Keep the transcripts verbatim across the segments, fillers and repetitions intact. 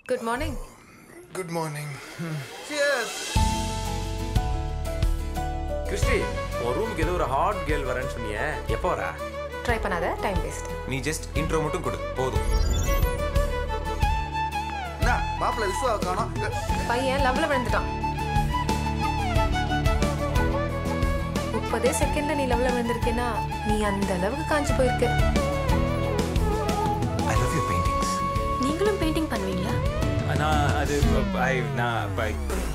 Good morning. Good morning. Cheers. Christy, ஒரு ரூமுக்கு ஏதோ ஒரு ஹாட் கேர்ள் வரேன்னு சொன்னியே, எப்போ வரா? ட்ரை பண்ணாத, டைம் வேஸ்ட். நீ ஜஸ்ட் இன்ட்ரோ மட்டும் கொடு, போதும். என்ன மாப்பிள்ள விஸ்வா காணோம்? பையன் லவ்ல விழுந்துட்டான். முப்பதே செகண்ட்ல நீ லவ்ல விழுந்திருக்கேன்னா நீ அந்த அளவுக்கு காஞ்சி போயிருக்க. I love your paintings. நீங்களும் பெயிண்டிங் பண்ணுவீங்களா? நான் அது ஐ நான் பை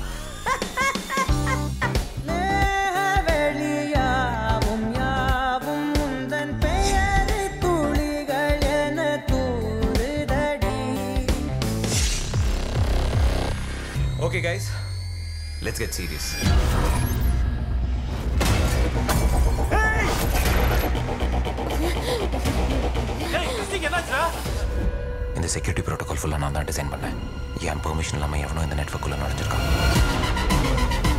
Okay guys, let's get serious. Hey! Hey, Christy, என்னாச்சுடா? இந்த செக்யூரிட்டி புரோட்டோகால் ஃபுல்லா நான் தான் டிசைன் பண்ணேன். என் பெர்மிஷன் இல்லாம எவனோ இந்த நெட்வொர்க்குள்ள நுழைஞ்சிருக்கான்.